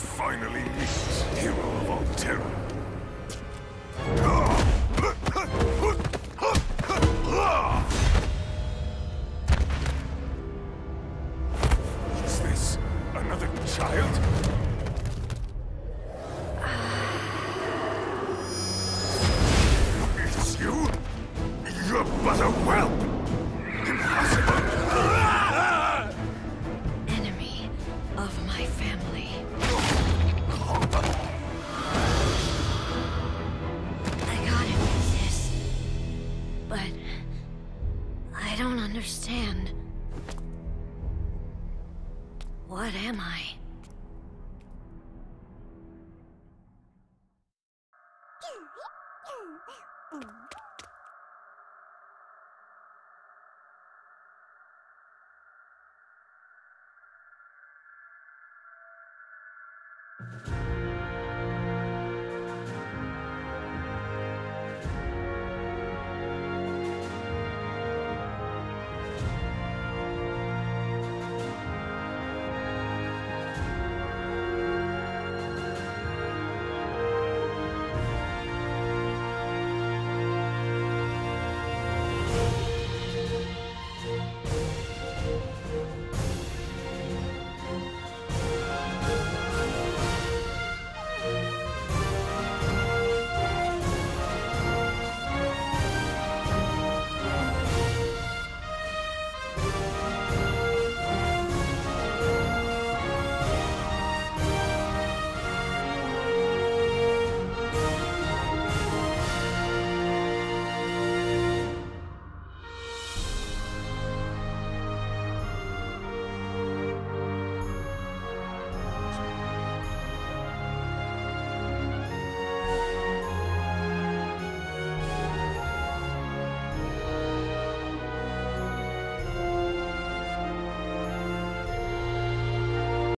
finally meet hero of all terror. Is this another child? It's you? You're but a whelp! Impossible! Enemy of my family. I gotta resist, but I don't understand. What am I?